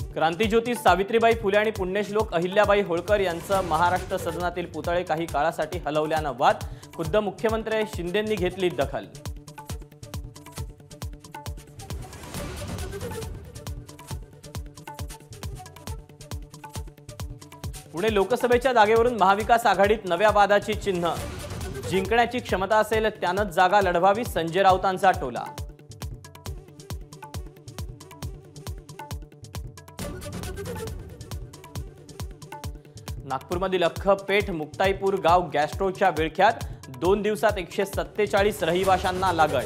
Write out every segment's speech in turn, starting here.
क्रांतिज्योती सावित्रीबाई फुले आणि पुण्यश्लोक अहिल्याबाई होळकर यांचा महाराष्ट्र सदनातील पुतळे काही काळासाठी हलवल्यानं वाद। खुद्द मुख्यमंत्री शिंदेंनी घेतली दखल। पुणे लोकसभेच्या जागेवरून महाविकास आघाडीत नव्या वादाची चिन्ह। जिंकण्याची क्षमता असेल त्यानंच जागा लढवावी, संजय राऊतांचा टोला। नागपूरमधील अख्खपेठ मुक्ताईपूर गाव गॅस्ट्रोच्या विळख्यात 2 दिवसात 147 रहिवाशांना लागण।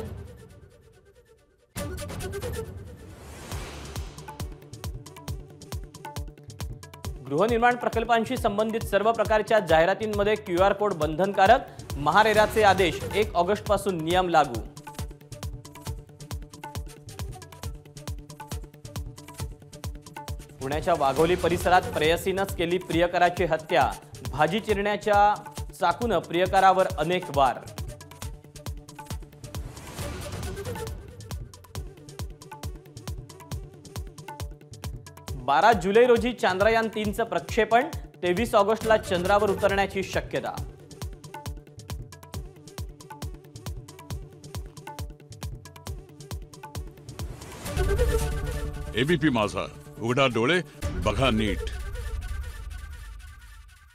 गृहनिर्माण प्रकल्पांशी संबंधित सर्व प्रकारच्या जाहिरातींमध्ये QR कोड बंधनकारक। महारेराचे आदेश 1 ऑगस्ट पासून नियम लागू। पुण्याच्या वाघोली परिसरात प्रेयसीनंच केली प्रियकराची हत्या। भाजी चिरण्याच्या चाकून प्रियकरावर अनेक वार। बारा जुलै रोजी चांद्रयान 3चं प्रक्षेपण। 23 ऑगस्टला चंद्रावर उतरण्याची शक्यता। एबीपी माझा, उघडा डोळे बघा नीट।